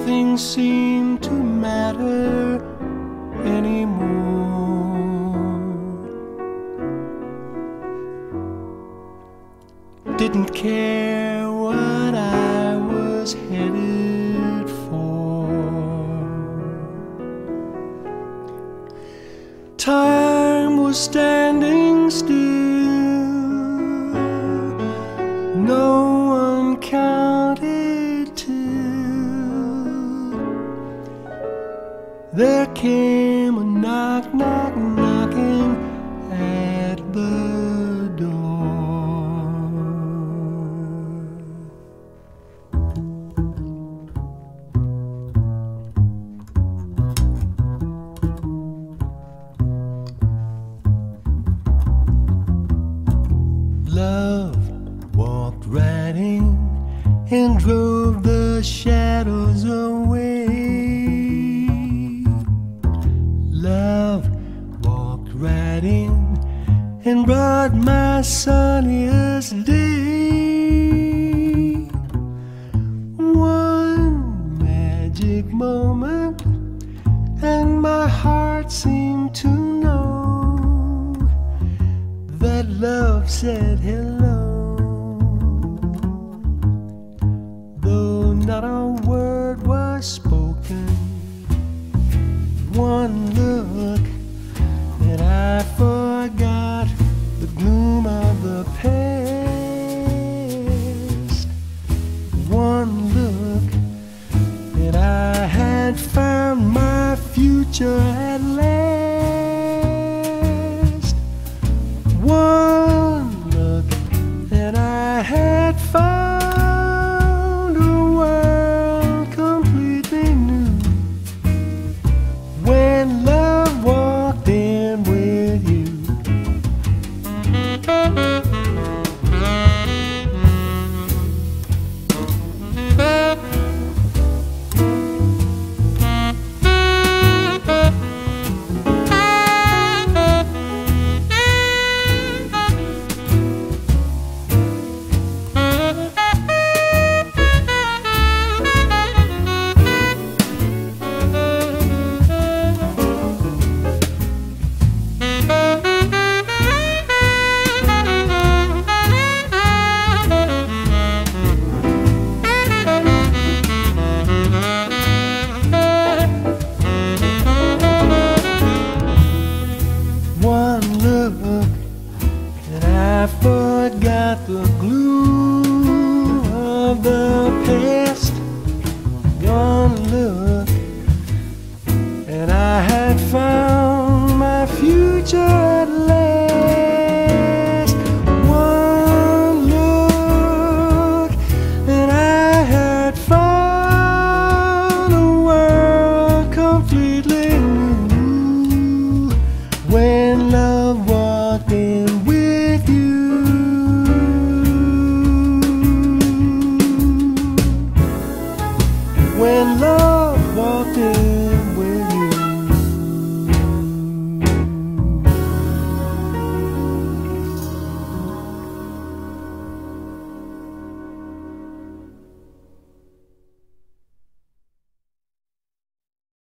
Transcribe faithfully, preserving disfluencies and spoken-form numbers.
nothing seemed to matter anymore. Didn't care what I was headed for. Time was standing still. No one counted till there came a knock, knock, knocking at the door. Love walked right in and drove the shadows away. Love walked right in and brought my sunniest day. One magic moment and my heart seemed to know that love said hello. Though not a word was spoken, one look and I forgot the gloom of the past. One look and I had found my future at last.